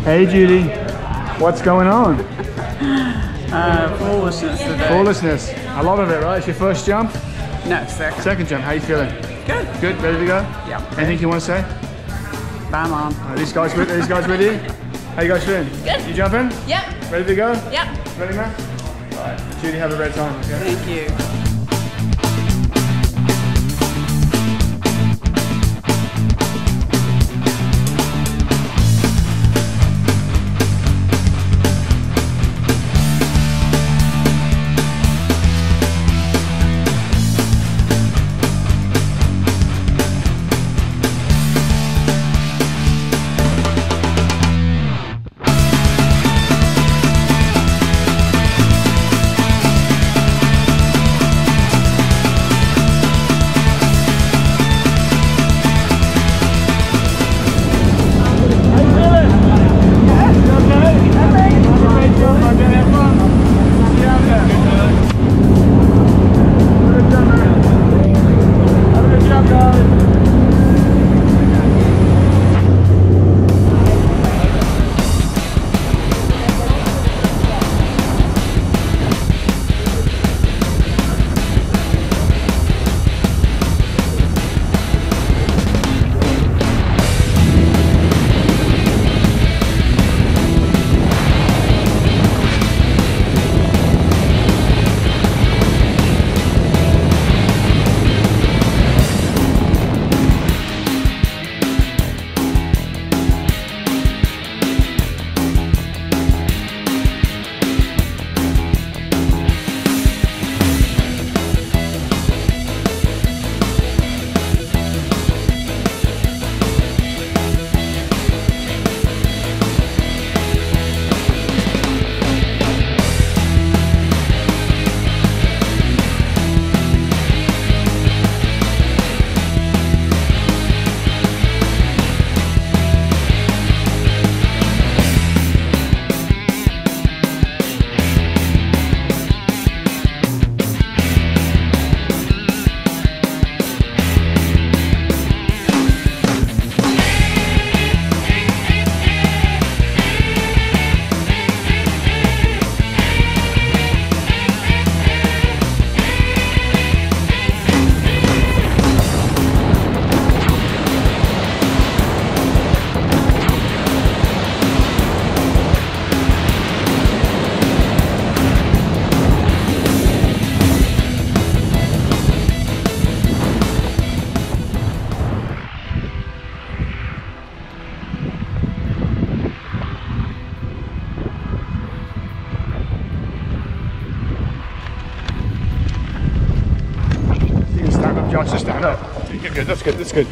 Hey Judy, what's going on? Foolishness today. Foolishness. A lot of it, right? It's your first jump? No, second. Second jump. How you feeling? Good. Good. Ready to go? Yeah. Anything you want to say? Bye, Mom. Are these guys with you? How you guys feeling? Good. You jumping? Yep. Ready to go? Yep. Ready, man? All right. Judy, have a great time. Okay? Thank you. Josh, just stand up. You're good, that's good, that's good.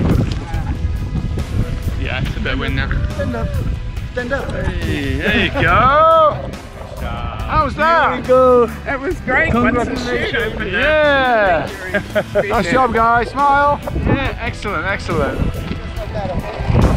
Yeah, it's a bit of wind now. Stand up. Stand up. Hey, there you go. How's that? There we go. That was great. Congratulations. Yeah. Nice job, guys. Smile. Yeah, excellent, excellent.